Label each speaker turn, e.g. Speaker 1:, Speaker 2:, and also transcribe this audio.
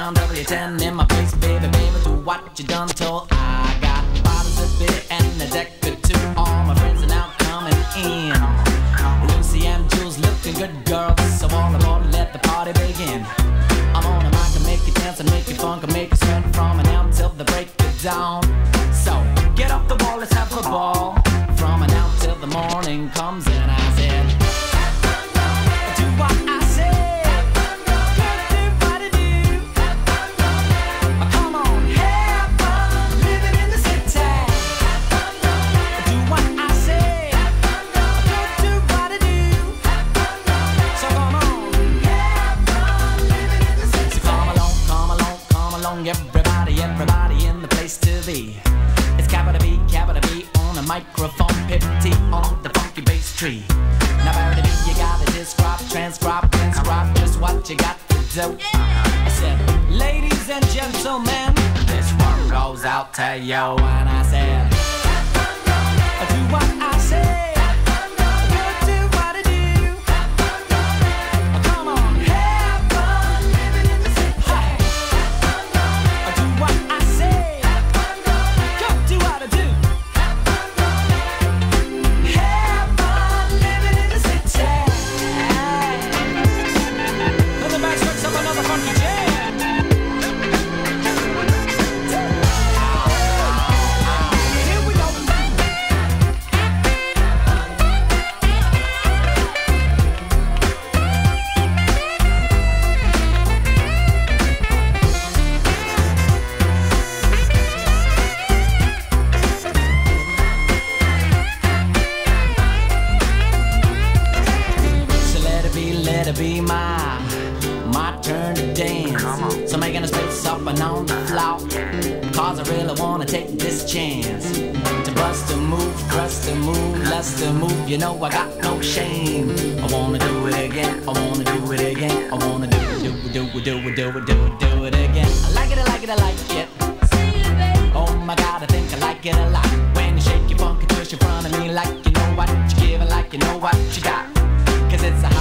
Speaker 1: down W10 in my face, baby, baby, do what you done told. I got bottles of beer and a deck or two. All my friends are now coming in. Lucy and Jules looking good girls, so all aboard, let the party begin. I'm on a mic and make you dance and make you funk and make you sweat from now till the break of dawn. So get off the wall, let's have a ball. From now till the morning comes and I said, do what I say. Everybody in the place to be. It's capital B on the microphone, Pip T on the funky bass tree. Now parody B, you gotta describe, transcribe, just what you got to do. I said, ladies and gentlemen, this one goes out to you. And I said, do what I say. Be my turn to dance. So making a space up and on the floor, cause I really wanna take this chance to bust a move, trust a move, lust a move. You know I got no shame. I wanna do it again, I wanna do it again, I wanna do it again. I like it, I like it, I like it. Oh my God, I think I like it a lot. When you shake your funky twist in front of me like you know what you give, like you know what you got. Cause it's a